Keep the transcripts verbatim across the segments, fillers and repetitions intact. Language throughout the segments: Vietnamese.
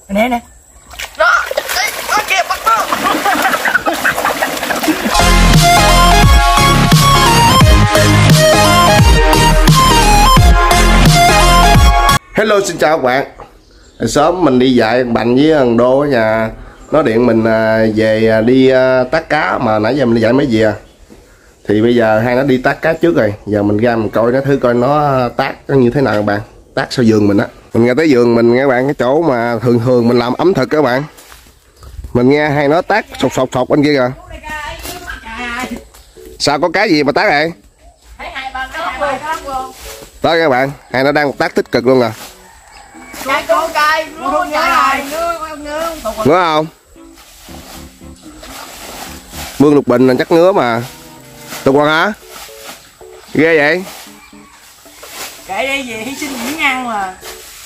Nè nè. Đó, đó kìa, bắt nó. Hello, xin chào các bạn. Sớm mình đi dạy Bành với thằng Đô ở nhà, nó điện mình về đi tát cá mà nãy giờ mình đi dạy mấy gì à. Thì bây giờ hai nó đi tát cá trước rồi, giờ mình ra mình coi nó thử coi nó tát nó như thế nào các bạn. Tát sau vườn mình á. Mình ra tới vườn mình các bạn, cái chỗ mà thường thường mình làm ẩm thực các bạn. Mình nghe hai nó tát sột sột sột bên kia kìa. Sao có cái gì mà tát vậy? Đó các bạn, hai nó đang tác tích cực luôn nè. Ngứa không? Mương lục bình là chắc ngứa mà. Tụi con hả? Ghê vậy? Kệ đi gì hy sinh những ăn mà.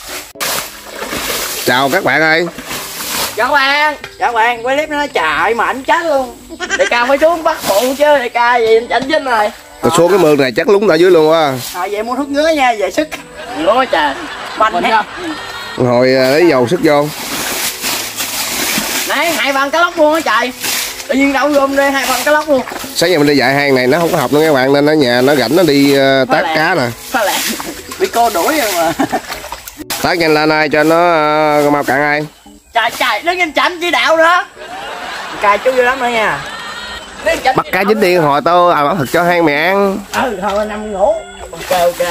Chào các bạn ơi. Chào bạn. Chào bạn, quay clip nó chạy mà anh chết luôn. Đại ca phải xuống bắt phụ chứ, đại ca gì anh chỉnh rồi. Tôi xuống cái mương này chắc lúng ở dưới luôn á. Rồi vậy mua thuốc ngứa nha, về sức. Lúa trời. Banh hết. Hồi lấy dầu sức vô. Nãy hai phần cá lóc luôn á trời. Tự nhiên đâu gom đi hai phần cá lóc luôn. Sáng giờ mình đi dạy hang này nó không có học nữa các bạn, nên ở nhà nó rảnh nó đi uh, tát cá nè. Phá lẹ. Bị cô đuổi rồi mà. Tát nhanh lên ai cho nó uh, mau cạn ai. Trời trời, nó nhìn chảnh chỉ đạo đó. Cài chú vô lắm nữa nha. Bắt cá dính đi hồi tao à, bảo thực cho hang mày ăn. Ừ thôi nằm ngủ. Ok ok.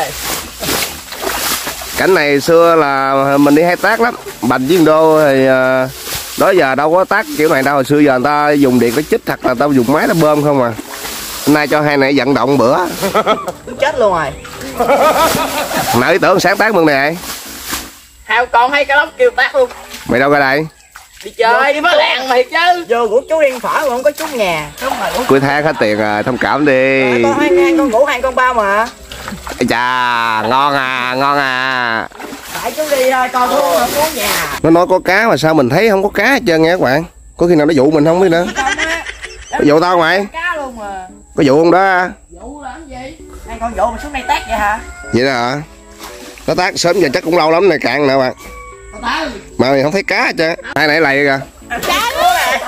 Cảnh này xưa là mình đi hay tác lắm. Bành với Đô thì uh, đó giờ đâu có tác kiểu này đâu. Hồi xưa giờ người ta dùng điện nó chích hoặc là tao dùng máy nó bơm không à. Hôm nay cho hai này vận động bữa. Chết luôn rồi. Nãy ý tưởng sáng tác mương này. Hào còn hay cá lóc kêu tác luôn. Mày đâu ra đây? Đi chơi đi với làng mày chứ. Vô ngủ chú điên phở mà không có chú nhà. Đúng rồi. Cuối tháng hết tiền rồi, thông cảm đi. À, con hai, hai con ngủ hai con bao mà. Ây chà, ngon à, ngon à. Tại chú đi thôi, con thua không có nhà. Nó nói có cá mà sao mình thấy không có cá hết trơn nha các bạn. Có khi nào nó dụ mình không biết nữa. Có dụ tao không mày? Cá luôn mà. Có dụ không đó? Dụ làm gì? Hai con dụ mà xuống đây tát vậy hả? Vậy đó hả? Nó tát sớm giờ chắc cũng lâu lắm này cạn nè bạn. Mà mày không thấy cá hết trơn. Hai nãy lầy kìa. Cá luôn nè.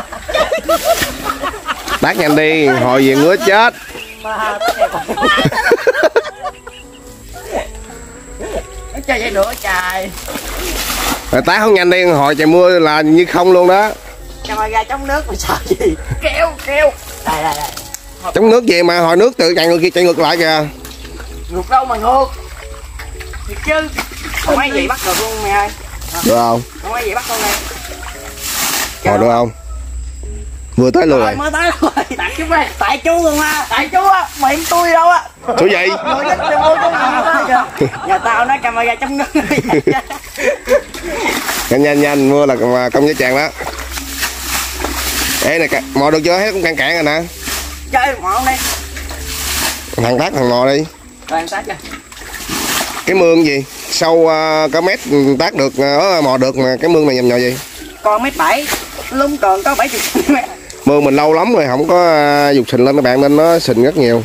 Tát nhanh đi, hồi về ngứa chết. Chơi vậy nữa trời. Rồi tát không nhanh đi, hồi trời mưa là như không luôn đó. Cho mày ra trong nước mà sợ gì? Kéo kéo. Đây đây đây. Trong nước gì mà hồi nước tự chạy ngược kia chạy ngược lại kìa. Ngược đâu mà ngược. Thiệt chứ. Không mấy gì bắt được luôn mày ơi. Được không? Không mấy gì bắt luôn đây. Hồi được không? Vừa tới luôn rồi. Mới tới rồi. Tại chú ơi, tại chú luôn ha. Tại chú á, miệng tôi đâu á. Chú gì? Nhà tao nói camera trong nước. Nhanh nhanh nhanh, mưa là công với chàng đó. Ê này, mò được chưa? Hết cũng cạn cạn rồi nè. Chơi mò đi. Thằng tác thằng mò đi. Rồi tác kìa. Cái mương gì? Sâu uh, cả mét tác được, uh, mò được mà cái mương này nhầm nhò gì? Con mét bảy, lúng còn có bảy mươi mét. Mương mình lâu lắm rồi không có uh, dục sình lên các bạn nên nó sình rất nhiều.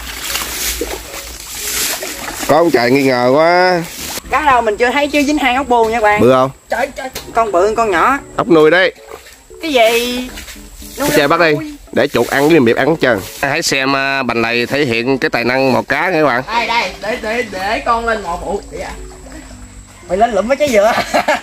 Có ông trời nghi ngờ quá. Cá đâu mình chưa thấy chứ dính hai ốc buồn nha bạn. Bự không? Trời trời, con bự con nhỏ. Ốc nuôi đấy. Cái gì? Chơi bắt đi, để chuột ăn với miệp ăn hết trơn. Hãy xem uh, Bành này thể hiện cái tài năng mò cá nha các bạn. Đây đây, để để để con lên mò phụ. Mày lên lụm mấy trái dừa.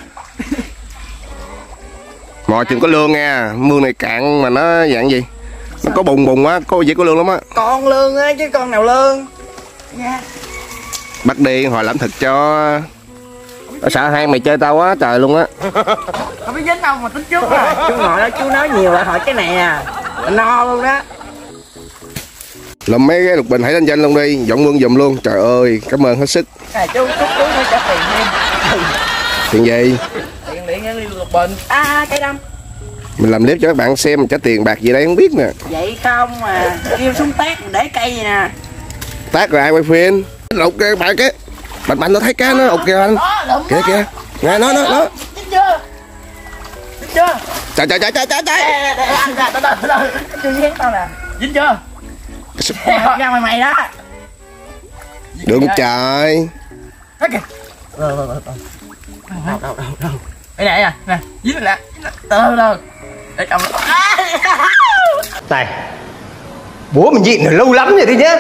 Mò chừng có lương nha, mương này cạn mà nó dạng gì? Nó có bùng bùng á, có gì có lương lắm á. Con lương á chứ con nào lương. Nha. Bắt đi hồi làm thịt cho. Nó sợ hai mày chơi tao quá trời luôn á. Không biết dính đâu mà tính trước rồi. Chú ngồi đó chú nói nhiều lại hỏi cái này à. No luôn đó. Làm mấy cái lục bình hãy lên trên luôn đi, dọn mương giùm luôn. Trời ơi, cảm ơn hết sức. À, chú chú chú phải trả tiền thêm. Tiền gì? Tiền điện đi lục bình. À cây đâm. Mình làm clip cho các bạn xem trả tiền bạc gì đấy không biết nè. Vậy không mà kêu xuống tát để cây gì nè. Tát rồi ai quay phim. Lục cái bạn cái. Bành bành nó thấy cá nó ok anh. Kìa kìa. Nè nó nó nó. Dính chưa? Dính chưa? Trời trời trời trời trời trời. Anh ra từ từ từ từ. Chưa dính tao nè. Dính chưa? Ra mày mày đó. Đừng trời. Đó kìa. Đâu đâu đâu đâu. Đâu đâu đâu. Đây nè nè, nè, dính nè, từ từ. Để cầm. Này, bố mình nhịn được lâu lắm rồi đấy nhá.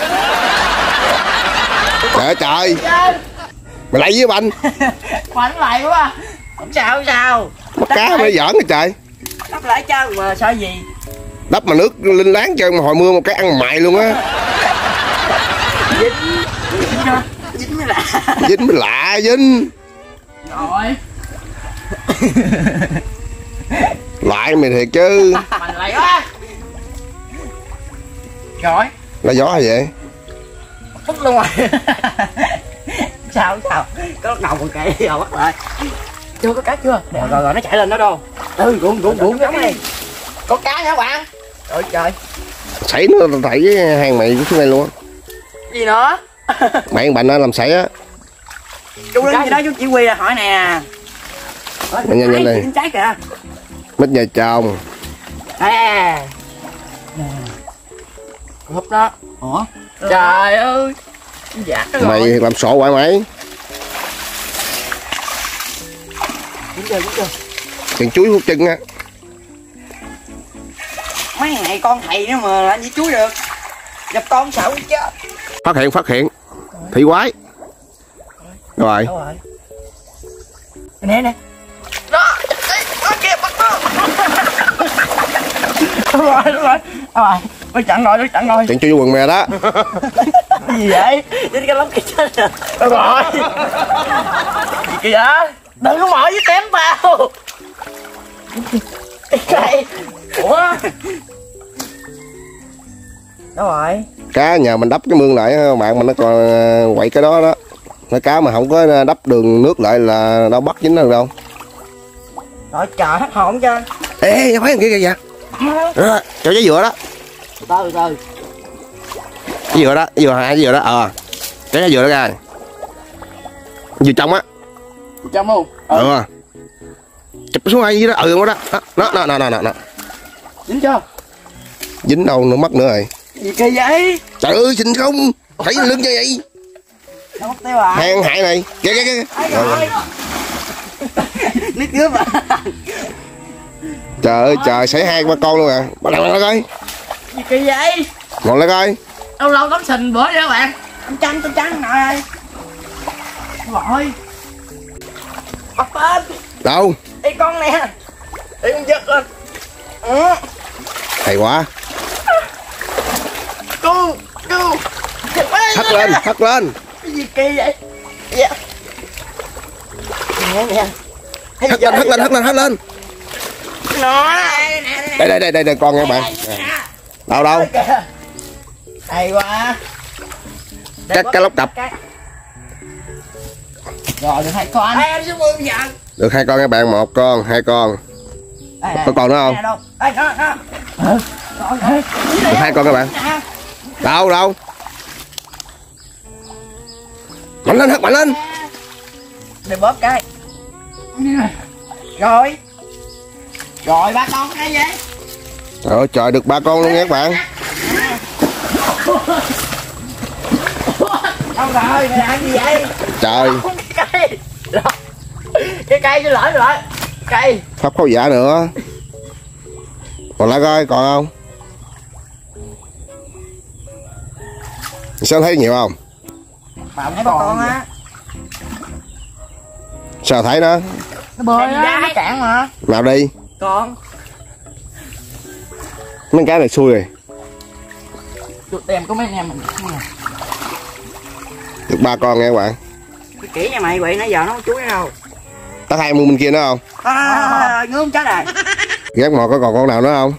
Trời trời, mày lại với banh. Bánh lại quá. Không sao không sao. Bắt cá mới giỡn cái trời. Đắp lại cho mà sao gì? Đắp mà nước linh láng cho mà hồi mưa một cái ăn mày luôn á. Dính. Dính dính mới lạ. Dính mới lạ dính. Rồi. Lại mày thiệt chứ. Mình lại quá. Rồi. Là gió hay vậy? Phút luôn rồi. Sao sao? Có đầu còn kệ rồi bắt lại. Chưa có cá chưa? Rồi rồi, rồi nó chạy lên đó đâu. Ừ, ruộng ruộng ruộng giống đi. Có cá hả bạn? Trời trời. Sảy nó thảy với hang mày xuống đây luôn á. Gì nữa? Mày con Bành nó làm sảy á. Chú đứng gì đó chú chỉ huy là hỏi nè. Nhanh nhanh nhanh đi. Trái kìa. Mít nhà chồng. À. Nè. Húp đó. Ủa? Trời ơi. Dạ rồi. Mày làm sổ hoài mày. Đúng chưa, đúng chưa? Thằng chuối hút chân á. Mấy ngày con thầy nữa mà làm gì chuối được. Gặp con sợ chết. Phát hiện phát hiện. Thị quái. Rồi. Đâu rồi? Nè nè. Đó, nó kia bắt nó. Đúng rồi, đúng rồi. Đâu rồi? Tôi chặn rồi, tôi chặn rồi. Chặn chuối quần mè đó. Gì vậy? Dính cái lắm cái chết rồi. Đâu rồi? Gì kìa? Đừng có mở với tém vào. Cái ủa? Đâu rồi? Cá nhà mình đắp cái mương lại bạn mình nó còn quậy cái đó đó. Nó cá mà không có đắp đường nước lại là đâu bắt dính được đâu. Rồi trời hết hồn cho. Ê, thấy thằng kia kìa kìa. Đó, cho trái dừa đó. Từ từ từ. Cái dừa đó, cái dừa hai cái dừa đó. Ờ. Cái trái dừa đó ra. Dừa trong á. Trong không? Ừ. ừ. Chụp xuống hai đó, ừ đó. Đó, nó nó nó nó nó. Dính chưa? Dính đâu nữa mất nữa rồi. Gì kỳ vậy? Trời ơi, xinh không? Thấy lưng như vậy. Nó mất tiêu à? Hang hại này. Kìa kìa kìa. Rồi. Nước cướp à? Trời ơi, trời xảy hai ba con luôn à. Bắt đầu lại coi. Gì kỳ vậy? Ngồi lại coi. Lâu lâu tắm sình bữa vậy các bạn. Tắm trắng tắm trắng nội ơi. Rồi. Bắt tên. Đâu? Đây con nè. Đây con giật lên. Ừ. Hay quá. Cu, cu. Hất lên, hất lên. Cái gì kỳ vậy? Dạ. Nè nè. Hất lên, hất lên, hất lên, hất lên. Nó. Đây đây đây đây, đây con nha bạn. Đâu đâu? Hay quá. Các cái lóc cặp. Rồi được hai con. Em xuống mương nhận. Được hai con các bạn, một con, hai con. Có con nữa không? Đây đó, đó. Được hai con các bạn. Đâu đâu? Mạnh lên, hất mạnh lên. Để bóp cái. Rồi. Rồi ba con hay vậy? Trời ơi, trời được ba con luôn nha các bạn. Đâu rồi, mày làm gì vậy? Trời. Cây. Cái cây chứ lỡ rồi. Cây. Pháp khâu dạ nữa. Còn lại coi, còn không? Sao thấy nhiều không? Bà thấy ba con á. Sao thấy nó? Nó bơi á, nó cạn mà. Nào đi. Con. Mấy cái này xui rồi. Tụi em có mấy anh em mình. Được ba con nha các bạn. Cái kỹ nha mày, vậy nãy giờ nó không chuối đâu. Tắt hai mương bên kia nữa không? À, ngưỡng chết rồi. Ghét mò có còn con nào nữa không?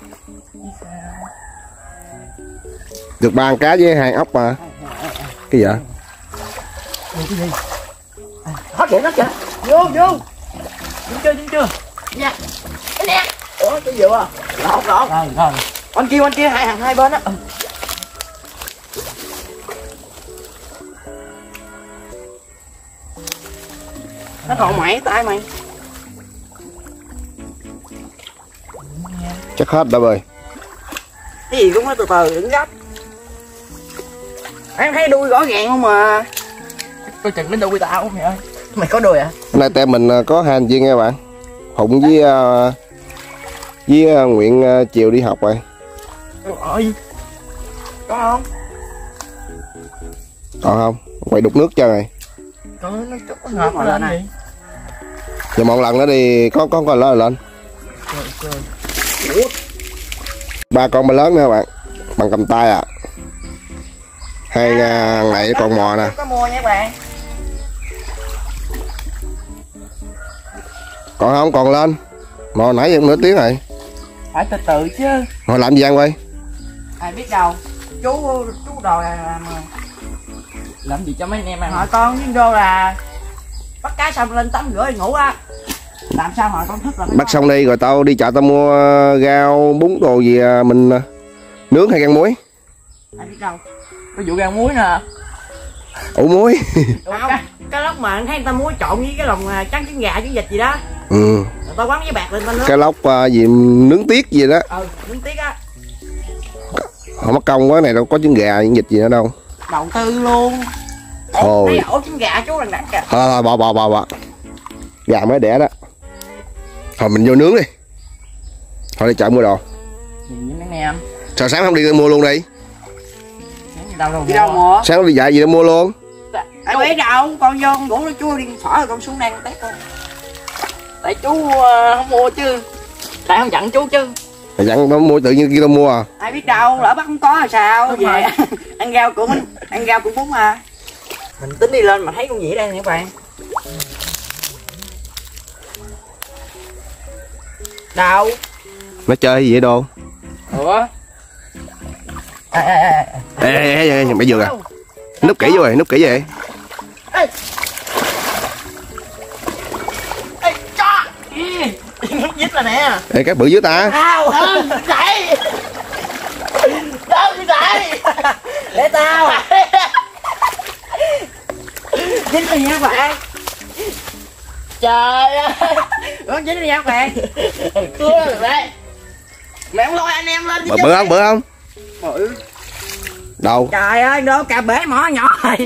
Được ba con cá với hai ốc mà. Cái gì vậy? Hết kìa, hết kìa. Vô, vô. Dính chưa, dính chưa? Nha. Cái nè. Ủa, cái gì à? Lọt, lọt. Rồi, rồi. Anh kia, anh kia, hai hàng hai bên á. Ừ. Nó còn mày tay mày. Chắc hết đã bơi. Cái gì cũng phải từ từ đừng gấp. Em thấy đuôi rõ ràng không mà. Coi chừng đến đuôi tao mày ơi. Mày có đuôi à? Hôm nay tem mình có hai thành viên nha các bạn. Hùng với uh, với uh, Nguyện uh, chiều đi học rồi. Rồi. Có không? Còn không? Quay đục nước cho rồi. Còn nó chút ngọt mà lên này. Giờ một lần nữa đi có có con lớn lên. Ba con ba lớn nữa bạn. Bằng cầm tay à. Hai à, này con mò nè. Có mua nha bạn. Còn không còn lên. Mò nãy giờ nửa tiếng rồi. Phải từ từ chứ. Hồi làm gì ăn quay? Ai biết đâu. Chú chú đòi làm làm gì cho mấy anh em ăn. Hỏi con với Đô là bắt cá xong lên tắm rửa ngủ á. Làm sao hỏi con thức là Bắt xong đi rồi tao đi chợ tao mua rau bún đồ gì mình nướng hay gan muối. Ai biết đâu. Có vụ gan muối nè. Ủ muối. Không, cái, cái lúc mà anh thấy người ta muối trộn với cái lòng trắng trứng gà trứng vịt gì đó. Ừ. Rồi tao quấn với bạc lên tao nướng. Cái lóc uh, gì nướng tiết gì đó. Ừ, nướng tiết á. Không mất công quá này đâu có trứng gà trứng vịt gì nữa đâu. Đầu tư luôn. Thôi. Thấy ổ trứng gà chú lần nặng kìa. Thôi thôi bỏ bỏ bỏ bỏ. Gà mới đẻ đó. Thôi mình vô nướng đi. Thôi đi chợ mua đồ. Gì với mấy em? Sao sáng không đi mua luôn đi? Đâu đâu đi đâu mua? Sáng đi dạy gì đâu mua luôn. Ai biết đâu, con vô con ngủ nó chú đi phở rồi con xuống đây con tét con. Tại chú uh, không mua chứ. Tại không dặn chú chứ. Mày dặn tao mua tự nhiên kia tao mua à? Ai biết đâu, lỡ bắt không có là sao? Về ăn rau của mình, ăn rau của bún mà. Mình tính đi lên mà thấy con gì ở đây nè các bạn. Đâu? Nó chơi gì vậy Đô? Ủa? Ê ê ê. Ê ê ê, ê mày vừa à? Núp kỹ vô rồi, núp kỹ vậy. Ê. Ê cho. Núp dít là nè. Ê cái bự dưới ta. Tao hơn dậy. Tao đi dậy. Để tao. Dính đi nha các bạn. Trời ơi. Con dính đi nha các bạn. Cưa được đây. Mẹ không lôi anh em lên Bự, bự không bự không? Bự. Đâu? Trời ơi, đô cà bể mỏ nhỏ rồi.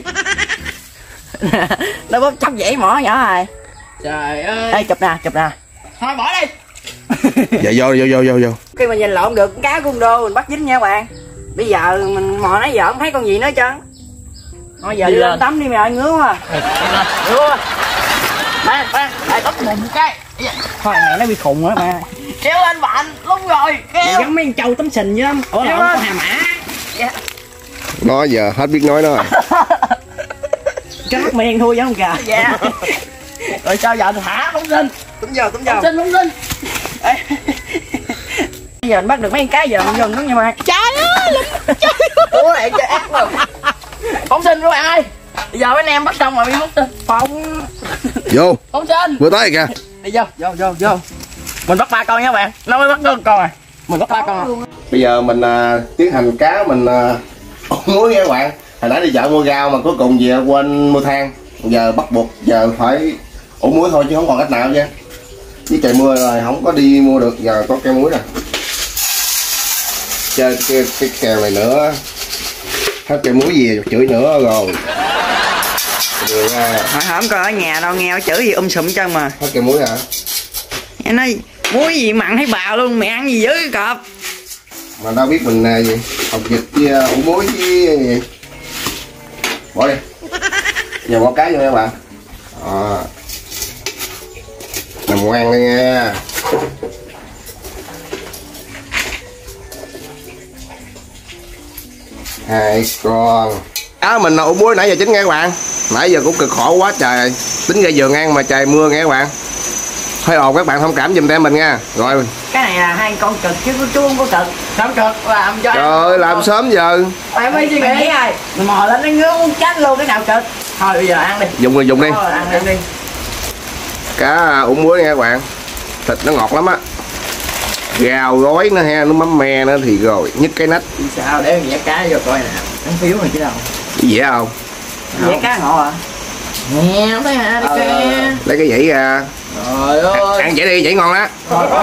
Nó bóp chóc dãy mỏ nhỏ rồi. Trời ơi. Ê chụp nè, chụp nè. Thôi bỏ đi. Dạ vô vô vô vô vô. Khi mà nhìn lộn được cá con Đô mình bắt dính nha các bạn. Bây giờ mình mò nãy giờ không thấy con gì nữa trơn. Thôi giờ đi, đi lên tắm đi mày ơi, ngứa quá. Ngứa. Ba ba, lại tóc mùng cái. Thôi này nó bị khùng rồi ba. Kéo lên bạn, đúng rồi. Kéo. Giống mấy con trâu tắm sình chứ. Ủa lộn có hà mã. Dạ. Nó giờ hết biết nói nó rồi. Cái mắt miệng thôi giống không kìa. Dạ. Rồi sao giờ thả phóng sinh. Đúng giờ, đúng giờ. Phóng sinh, phóng sinh. Bây giờ mình bắt được mấy con cá giờ mình dùng đúng nha bạn. Trời ơi, trời ơi. Ủa này chơi ác không? Phóng sinh các bạn ơi. Bây giờ mấy anh em bắt xong rồi bị phóng sinh. Phóng. Vô. Phóng sinh. Vừa tới kìa. Đi vô, vô, vô, vô. Mình bắt ba con nha bạn. Nó mới bắt được con rồi. Mình bắt ba con rồi. Bây giờ mình uh, tiến hành cá mình uh, muối nha các bạn. Hồi nãy đi chợ mua rau mà cuối cùng về quên mua than. Giờ bắt buộc giờ phải ủ muối thôi chứ không còn cách nào chứ. Với trời mưa rồi không có đi mua được, giờ có cây muối nè. Chơi cái, cái kèo này nữa. Hết cây muối gì chửi nữa rồi. Rồi à. Hồi không coi ở nhà đâu nghe chửi gì um sùm chân mà. Hết cây muối hả? Em nói muối gì mặn thấy bào luôn, mẹ ăn gì dữ cái cọp. Mà đâu biết mình uh, gì học vịt với uh, ủ muối với gì. Bỏ đi. Giờ bỏ cá vô nha các bạn. À. Nằm ngoan đi nha. Hai con. Cá mình ủ muối nãy giờ chín nghe các bạn. Nãy giờ cũng cực khổ quá trời. Tính ra giường ăn mà trời mưa nghe các bạn. Hơi ồn các bạn thông cảm giùm em mình nha. Rồi. Cái này là hai con cực chứ chú không có cực. Không cực làm cho. Trời ơi làm sớm giờ. Mày mới suy nghĩ rồi. Mày mò lên nó ngứa muốn chết luôn, cái nào cực. Thôi bây giờ ăn đi. Dùng rồi dùng đi. Thôi ăn đi. đi. Cá ủ muối nha các bạn. Thịt nó ngọt lắm á. Gào gói nó ha, nó mắm me nữa thì rồi nhức cái nách. Sao để vẽ cá vô coi nè. Nó phiếu rồi chứ đâu. Dễ không? Vẽ cá ngọt à? Nè không thấy hả? Đi ờ, kìa. lấy cái dãy ra. Trời ơi. Ăn vậy đi, vậy ngon á.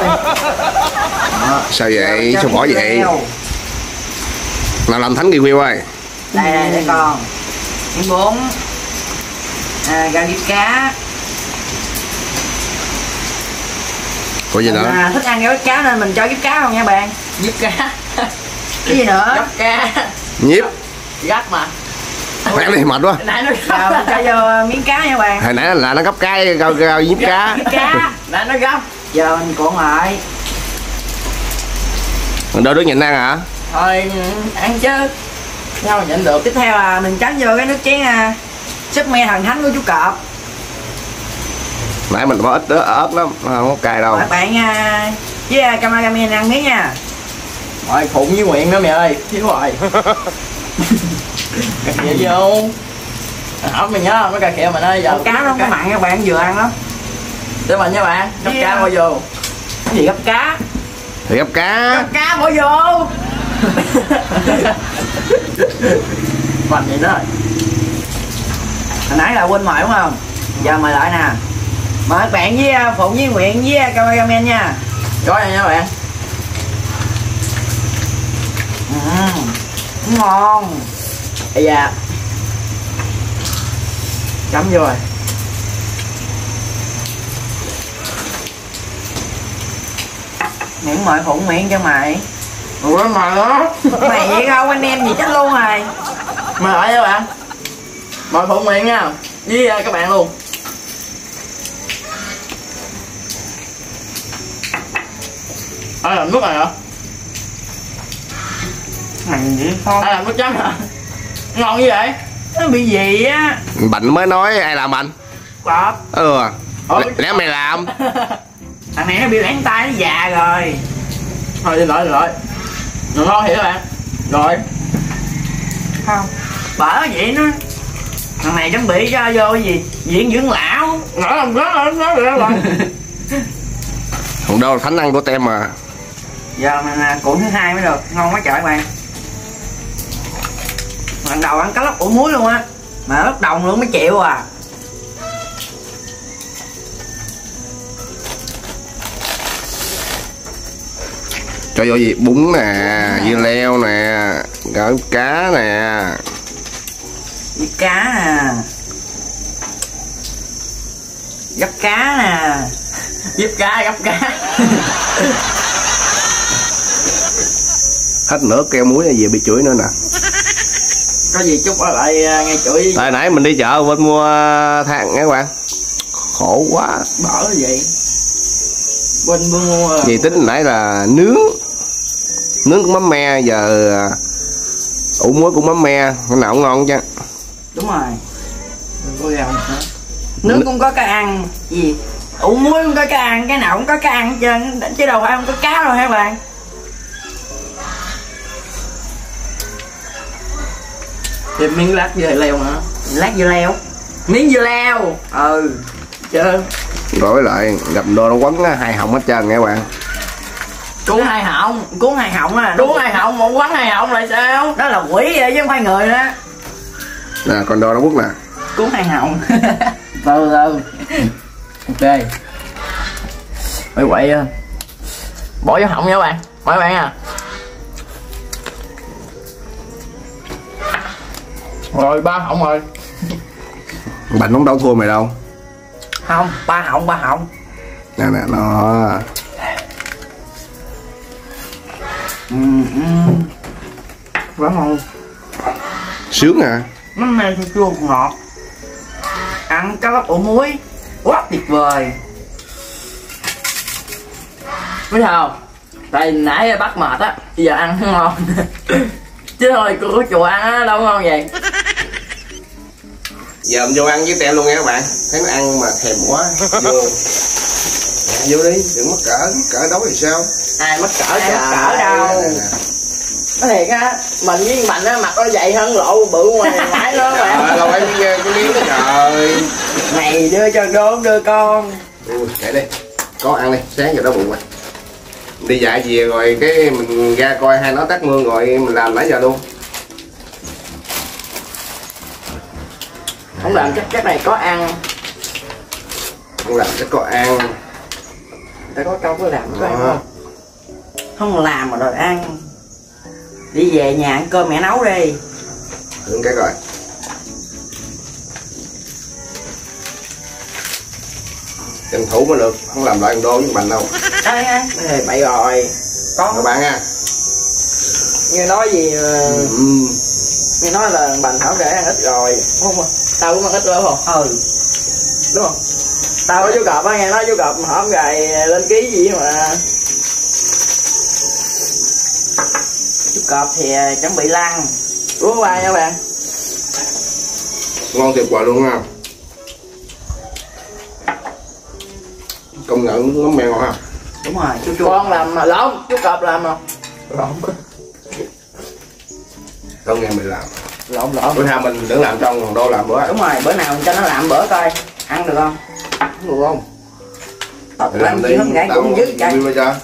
Sao vậy? Sao bỏ vậy? Nào làm thánh review ơi. Đây đây để con. Miếng bún. À, gà điệp cá. Có gì nữa? À, thích ăn giáp cá nên mình cho giáp cá không nha bạn. Giáp cá. Cái gì nữa? Giáp cá. Nhiếp. Giáp mà. Mẹ đi mệt quá. Nãy nó Rồi mình cho vô miếng cá nha bạn. Hồi nãy là nó gấp cá rau rau nhiếp cá. Giáp cá. Nãy nó gấp. Giờ mình cuộn lại. Mình đôi đứa nhịn ăn hả? Thôi ăn chứ. Sao mà nhịn được. Tiếp theo là mình chấm vô cái nước chén à, súp me thần thánh của chú Cọp. Nãy mình có ít ớt lắm, không có cay đâu. Các bạn à, với cameraman ăn miếng nha. Rồi Phụng với Nguyện nữa mẹ ơi. Thiếu rồi. Cà khịa vô. Không mày nhớ mấy cà khịa mình ơi. Giờ Con cá nó không có mặn các bạn, vừa ăn lắm. để mình nha bạn. Gấp Yeah. cá bỏ vô. Cái gì gấp cá? Thì gấp cá. Gấp cá bỏ vô. Phần vậy đó. Hồi nãy là quên mời đúng không? Giờ mời lại nè. Mời các bạn với Phụng với Nguyện với cameraman nha. Gói này nha bạn. Uhm, ngon. Ây da. Chấm vô rồi. Miệng mời Phụng miệng cho mày. Ủa mời đó. Mày vậy không anh em gì chết luôn rồi. Mời lại nha bạn. Mời Phụng miệng nha. Với uh, các bạn luôn. Ai làm nước này hả? Mày vậy không? Ai làm nước chấm hả? Ngon như vậy? Nó bị gì á? Bệnh mới nói ai làm bệnh? Cọp. Ừ. Ủa? Lẽ mày làm. Thằng này nó bị lẻn tay nó già rồi. Thôi đi lại đi lại. Rồi ngon thiệt các bạn. Rồi. Không. Bở vậy nó. Thằng này chuẩn bị cho vô cái gì? Viện dưỡng lão. Nói làm rất là nói được rồi. Còn đâu là thánh ăn của tem mà. Giờ mình à, cuộn thứ hai mới được, ngon quá trời các bạn. Lần đầu ăn cá lóc ủ muối luôn á, mà lóc đồng luôn mới chịu à. Cho vô gì? Bún nè, dưa leo nè, gỏi cá nè. Với cá nè, gấp cá nè. Giúp cá gấp cá. Hết nữa keo muối này về bị chửi nữa nè. Có gì chút ở lại uh, nghe chửi. Tại nãy mình đi chợ bên mua than nha các bạn. Khổ quá. Bỏ cái gì? Bên mua Vì tính nãy là nướng. Nướng cũng mắm me, giờ ủ muối cũng mắm me, cái nào cũng ngon chứ. Đúng rồi. đừng có gào nữa. Nướng cũng có cá ăn. Gì? Ủ muối cũng có cá ăn, cái nào cũng có cá ăn hết trơn. Chứ đâu phải không có cá đâu hả bạn? Thêm miếng lát dưa leo nữa. Lát dưa leo. Miếng dưa leo. Ừ. Chứ Rồi lại gặp đồ nó quấn hai họng hết trơn nha các bạn. cuốn hai họng. Cuốn hai họng à. Cuốn hai họng một quán hai họng lại sao? Đó là quỷ vậy chứ không phải người đó. Nè còn đồ nó quấn nè. Cuốn hai họng. Từ từ. Ok. Quậy quậy bỏ vô họng nha các bạn. Mời các bạn à. Rồi ba họng rồi. Bệnh không đâu thua mày đâu. Không, ba họng ba họng. Nè nè nó. Ừ, ừ. Quá ngon. Sướng à. Nó mê chua chua ngọt. Ăn cá lóc ủ muối quá tuyệt vời. Biết sao? Tại nãy bắt mệt á, bây giờ ăn không ngon. Chứ thôi của chùa ăn á đâu ngon vậy. Giờ mình vô ăn với tem luôn nha các bạn. Thấy nó ăn mà thèm quá. Vô. Nè, vô đi, đừng mắc cỡ, mắc cỡ đấu thì sao? Ai mắc cỡ Ai trời. mắc cỡ đâu. Nè, nè. Nói thiệt á, mình với Mạnh á mặt nó dày hơn lộ bự ngoài ngoại đó Trời bạn. ơi, đâu phải cái, cái miếng đó trời. Mày đưa cho đốn đưa con. Ui, kệ đi. Có ăn đi, sáng giờ đói bụng rồi. Đi dạy về rồi cái mình ra coi hai nó tắt mương rồi mình làm nãy giờ luôn. Không làm chắc chắc này có ăn. Không làm chắc có ăn. Ta có câu có làm có ăn Đó. không? Không làm mà rồi ăn. Đi về nhà ăn cơm mẹ nấu đi. Thử cái coi. tranh thủ mới được, không làm lại đô với Bành đâu. Đây đây này bậy rồi Các con bạn nha. nghe nói gì mà... Ừ. nghe nói là Bành Thảo kể ăn ít rồi không à? Tao cũng ăn ít rồi không? Ừ đúng không? Tao có chú Cọp á, nghe nói chú Cọp hổm gầy lên ký gì mà chú Cọp thì chuẩn bị lăn uống qua nha bạn. Ngon tuyệt vời luôn ha. Công nhận mắm mèo ha. Đúng rồi chú chú con làm mà lộn chú Cọp làm không? Lộn Đâu nghe mình làm. lộn lộn Bữa nào mình đừng làm trong còn đô làm bữa. đúng rồi bữa nào mình cho nó làm bữa coi ăn được không? Được không? Thật Để làm làm đi, gì không ngại tao cũng dứt chạy. vui cho.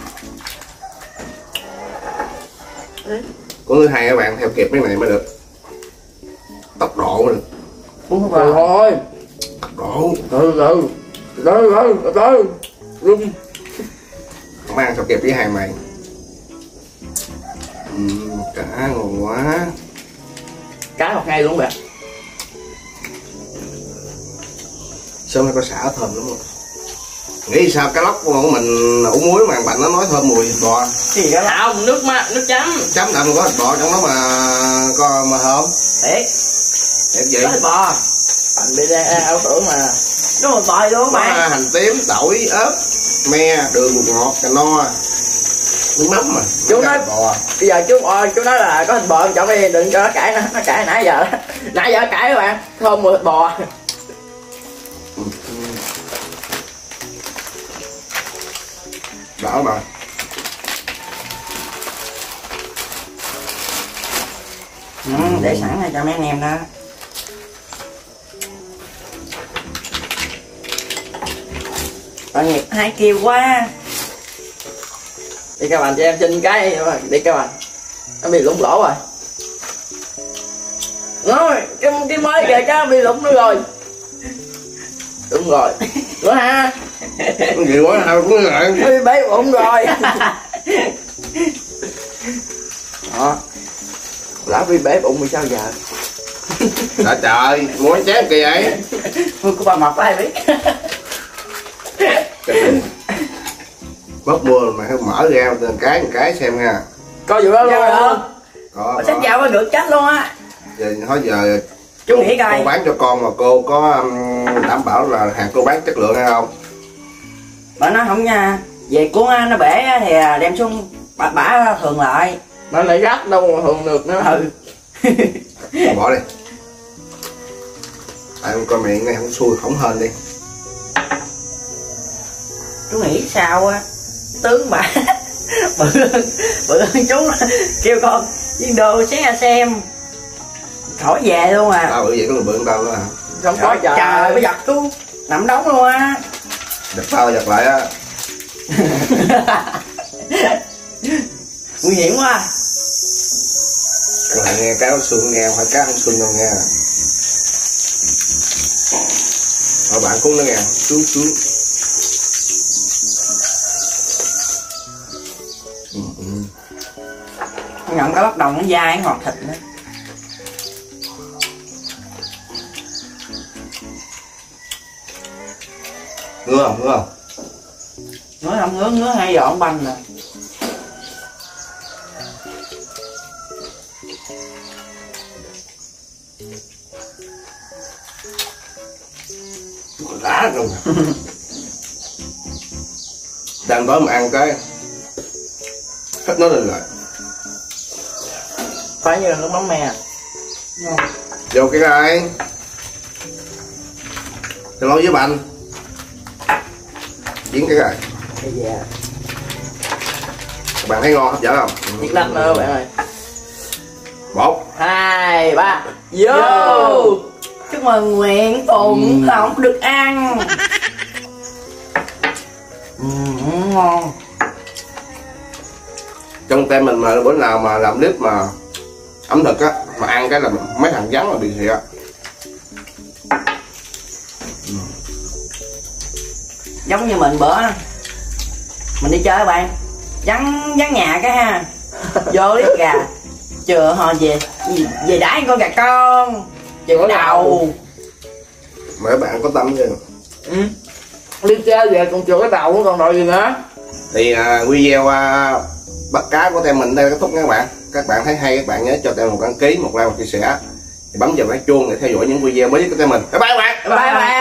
Có thứ hai các bạn theo kịp cái này mới được. Tốc độ mới được. Uống vào thôi. Tốc độ. Từ từ. Từ từ từ từ. Rung. Không ăn sao kịp với hàng này. Uhm, cá ngon quá. Cá một ngày luôn bạn. Sớm nay có xả thơm lắm rồi. Nghĩ sao cá lóc của mình ủ muối mà Bành nó nói thơm mùi thịt bò. Gì đó không, nước má, nước chấm. Chấm đậm có thịt bò trong đó mà có mà thơm. Thiệt. Thiệt vậy. Có thịt bò. Bành bị ra ảo tưởng mà. Nó một bò luôn Có bạn. hành tím, tỏi, ớt, me, đường bột ngọt, cà no, nước mắm mà. Chú nói bò. bây giờ chú ờ, chú nói là có thịt bò chọn đi đừng cho nó cãi nó, nó cãi nãy giờ. Nãy giờ nó cãi các bạn. Thơm mùi thịt bò. Đỡ mà. Ừ, để sẵn này cho mấy anh em đó. Tội nghiệp hai kêu quá. Đi các bạn cho em xin cái đi các bạn. Nó bị lủng lỗ rồi. Rồi, cái, cái mới kìa cái bị lủng nữa rồi. Đúng rồi. Nữa ha. Cái gì quá sao cũng lại. Bị bể bụng rồi. Đó. Lão bị bể bụng thì sao giờ? Đã trời, muốn chép kỳ vậy. Hương của bà mập ai biết. Bớt mưa mà phải mở ra từng cái một cái xem nha. Có vụ đó luôn hả? Có. Sách dạo ngược chết luôn á. Giờ thôi giờ Chú nghĩ coi. cô bán cho con mà cô có um, đảm bảo là hàng cô bán chất lượng hay không? Bà nói không nha. Về cuốn nó bể thì đem xuống bả, bả thường lại. Nó lại gắt đâu mà thường được nữa. Ừ. Bỏ đi. Tại con coi miệng này không xui không hên đi. Chú nghĩ sao á? Tướng bà bự hơn, bự hơn chú kêu con viên đồ sáng ra xem. Khỏi về luôn à. Tao bự vậy có người bự hơn tao nữa hả? Không có trời, trời mới giật chú nằm đóng luôn á. Giật tao giật lại á. Nguy hiểm quá. Các bạn nghe cá không xương nghe, phải cá không xương đâu nghe. Rồi bạn cũng nó nghe, xuống xuống. Ừ, ừ. Nhận cái bắt đầu nó dai ngọt thịt nữa. Ngứa không, ngứa không? Ngứa không ngứa, ngứa hai dọn banh nè. Còn lá luôn à. Đang tối mà ăn cái hết nó lên lại. Phải như là nước mắm me. Ngon. Vô cái này. Cái lối với banh. Diễn cái này. Bây giờ Các bạn thấy ngon hấp dẫn không? nhiệt lắm nữa bạn ơi. Một Hai ba vô. Chúc mừng Nguyễn Phụng Ừ. không được ăn. Ừ, ngon. trong tem mình mà bữa nào mà làm clip mà ẩm thực á mà ăn cái là mấy thằng vắng là bị thiệt. Giống như mình bữa mình đi chơi bạn vắng vắng nhà cái ha vô liếc gà chừa hồi về về đãi con gà con chừa đầu. Mấy bạn có tâm chứ. Ừ. đi chơi về còn chưa cái đầu nữa còn đòi gì nữa. Thì uh, video uh, bắt cá của tem mình đây kết thúc nha các bạn. Các bạn thấy hay các bạn nhớ cho tem một đăng ký, một like, một chia sẻ, thì bấm vào cái chuông để theo dõi những video mới nhất của tem mình. Bye bye các bạn. Bye bye.